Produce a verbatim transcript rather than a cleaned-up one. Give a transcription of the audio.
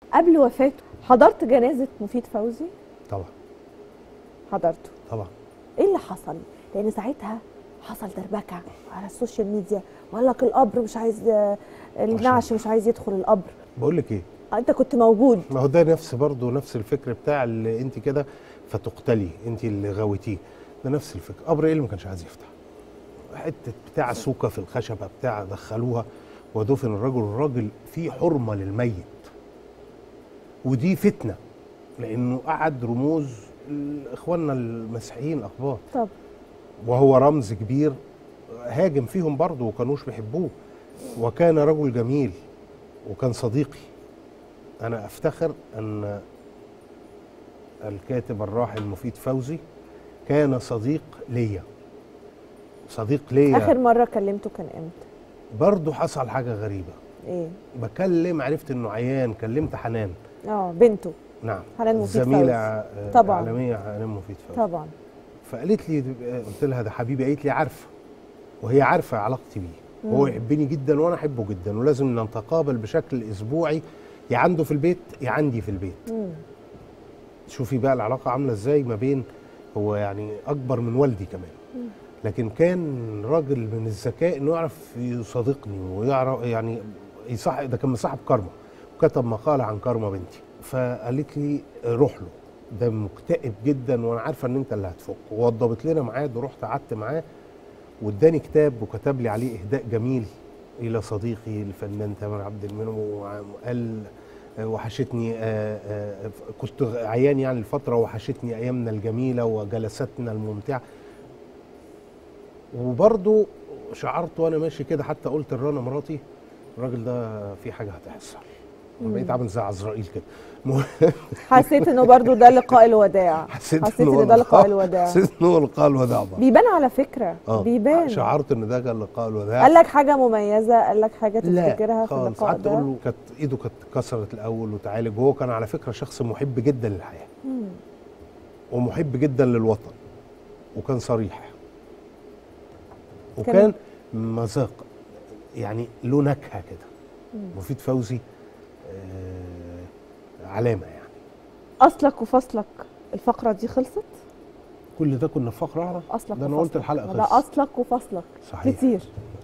قبل وفاته حضرت جنازه مفيد فوزي؟ طبعا حضرته طبعا. ايه اللي حصل؟ لان ساعتها حصل دربكه على السوشيال ميديا وقال لك القبر مش عايز، النعش مش عايز يدخل القبر. بقول لك ايه، انت كنت موجود. ما هو ده نفس برضه نفس الفكر بتاع اللي انت كده فتقتلي، انت اللي غويتيه، ده نفس الفكر. قبر ايه اللي ما كانش عايز يفتح؟ حته بتاع سوكه في الخشبه بتاع دخلوها ودفن الرجل. الراجل فيه حرمه للميت، ودي فتنه لانه قعد رموز اخواننا المسيحيين اخبار. طب وهو رمز كبير هاجم فيهم برضه وكانوش بيحبوه، وكان رجل جميل وكان صديقي. انا افتخر ان الكاتب الراحل مفيد فوزي كان صديق ليا، صديق ليا. اخر مره كلمته كان امتى؟ برضه حصل حاجه غريبه. ايه؟ بكلم عرفت انه عيان، كلمت حنان. اه بنته. نعم، حنان مفيد فوزي، زميله طبعا عالميه حنان مفيد فوزي طبعا. فقالت لي، قلت لها ده حبيبي، قالت لي عارفه، وهي عارفه علاقتي بيه، وهو يحبني جدا وانا احبه جدا، ولازم نتقابل بشكل اسبوعي، يا عنده في البيت يا عندي في البيت. مم. شوفي بقى العلاقه عامله ازاي ما بين، هو يعني اكبر من والدي كمان. مم. لكن كان راجل من الذكاء انه يعرف يصادقني ويعرف يعني يصاحب، ده كان مصاحب كارما وكتب مقاله عن كارما بنتي. فقالت لي روح له، ده مكتئب جدا وانا عارفه ان انت اللي هتفك، ووضبت لنا ميعاد ورحت قعدت معاه واداني كتاب وكتب لي عليه اهداء جميل الى صديقي الفنان تامر عبد المنعم، وقال وحشتني، آآ آآ كنت عيان يعني الفتره، وحشتني ايامنا الجميله وجلساتنا الممتعه. وبرضه شعرت وانا ماشي كده، حتى قلت لرنا مراتي الراجل ده في حاجه هتحصل. بقيت عامل زي عزرائيل كده. حسيت انه برضو ده لقاء الوداع. حسيت, حسيت ان ده لقاء الوداع. حسيت انه لقاء الوداع بقى. بيبان على فكره. آه. بيبان. شعرت ان ده كان لقاء الوداع. قال لك حاجه مميزه؟ قال لك حاجه تفتكرها في اللقاء ده؟ قعدت اقول له كانت ايده كانت اتكسرت الاول وتعالج، وهو كان على فكره شخص محب جدا للحياه. مم. ومحب جدا للوطن، وكان صريح، وكان مذاق يعني له نكهه كده. مفيد فوزي آه علامه يعني. اصلك وفصلك الفقره دي خلصت؟ كل ده كنا في فقره واحده؟ اصلك ده انا قلت الحلقه خلصت. لا اصلك وفصلك صحيح. كتير.